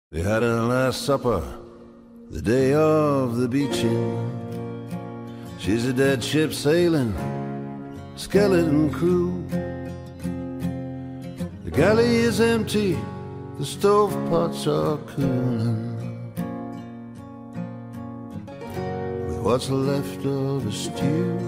They had a last supper the day of the beaching. She's a dead ship sailing, skeleton crew. The galley is empty, the stovepots are cooling, with what's left of a stew.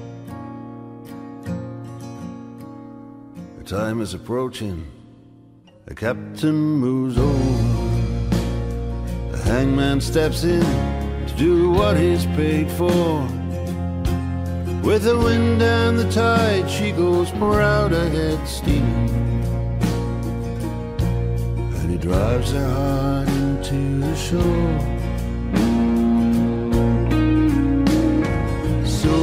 The time is approaching, the captain moves over. The hangman steps in to do what he's paid for. With the wind and the tide, she goes proud ahead steaming, and he drives her hard into the shore. So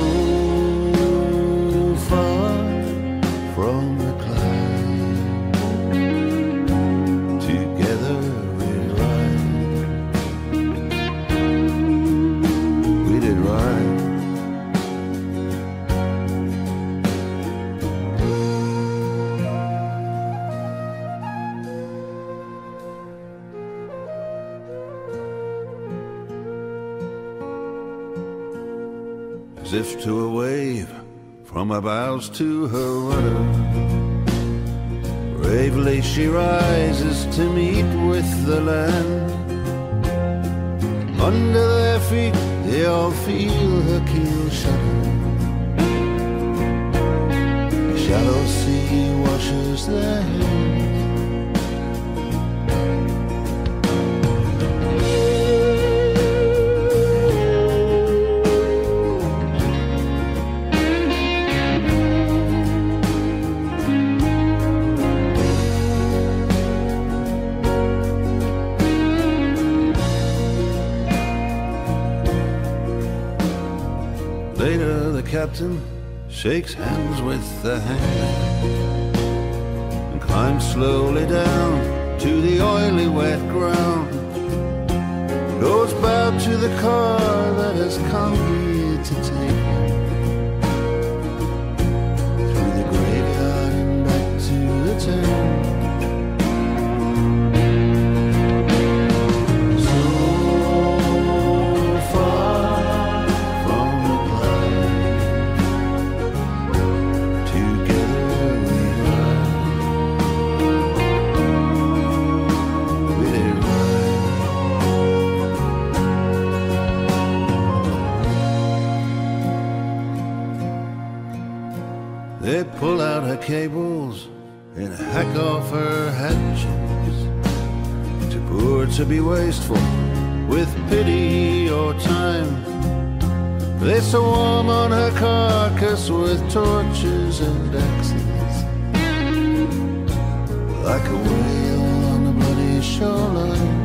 far from the CLYDE, together we ride. We did ride. As if to a wave, from her bows to her rudder, bravely she rises to meet with the land. Under their feet they all feel her keel shudder. The shallow sea washes their hair. Later the captain shakes hands with the hangman and climbs slowly down to the oily wet ground. Goes bow to the car that has come here to take him through the graveyard and back to the town. They pull out her cables and hack off her hatches, too poor to be wasteful with pity or time. They swarm on her carcass with torches and axes, like a whale on a bloody shoreline.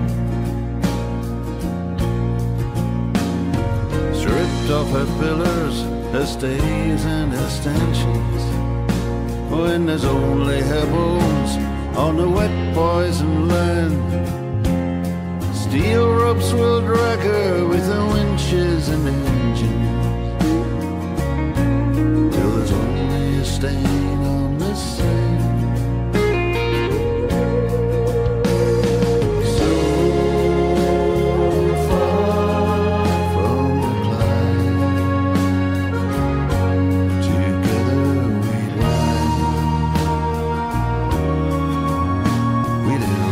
Stripped off her pillars, her stays and her stanchions, when there's only her bones on the wet poison land. Steel ropes will drag her with the winches and engines, till there's only a stain on the sand. We did